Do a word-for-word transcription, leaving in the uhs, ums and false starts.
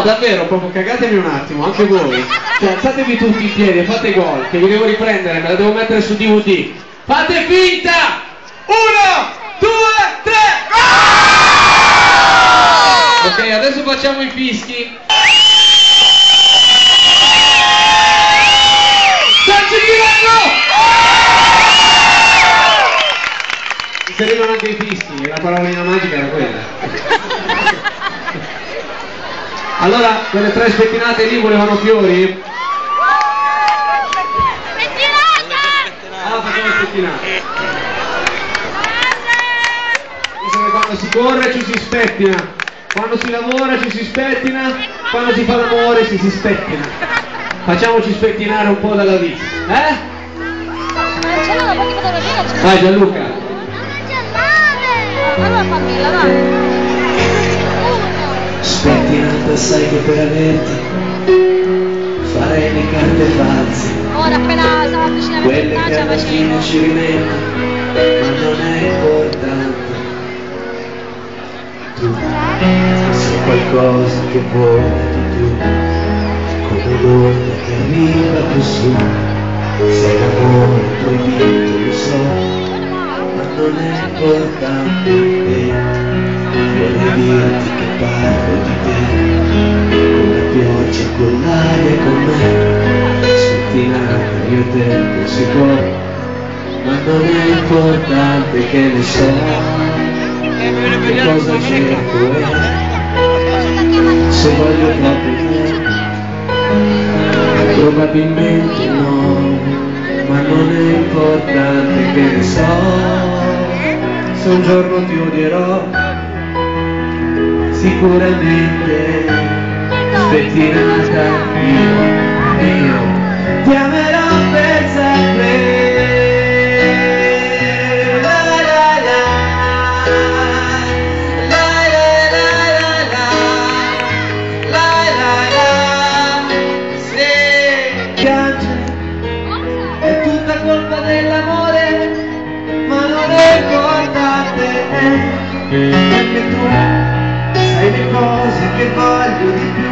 davvero, proprio cagatemi un attimo, anche voi. Cioè, alzatevi tutti in piedi e fate gol, che vi devo riprendere, me la devo mettere su D V D. Fate finta! Uno, due, tre! Gol! Ok, adesso facciamo i fischi. San Girano! Mi servivano anche i fischi, la parolina magica era quella. Allora, quelle tre spettinate lì volevano fiori? Ah, facciamo spettinate. Penso che quando si corre ci si spettina, quando si lavora ci si spettina, quando si fa l'amore ci si spettina. Facciamoci spettinare un po' dalla vita, eh? Vai Gianluca. Allora fammi dai. Spettinata, sai che per averti farei le carte false. Ora appena siamo avvicinati a quelle che alla fine ci rimetto, ma non è importante. Tu sei qualcosa che vuole di più, come l'onda che arriva più su. Sei l'amore proibito, lo so, ma non è importante. Vorrei dirti che parlo di te, con la pioggia, con l'aria, con me. Spettinata, io e te non si può, ma non è importante, che ne so. Che cosa cerco è, se voglio proprio te, probabilmente no, ma non è importante, che ne so. Se un giorno ti odierò, sicuramente spettinata, io, io ti amerò per sempre. La la la, la la la la, la la la. Se piange è tutta colpa dell'amore, ma non è importante, perché tu sai le cose che voglio di più.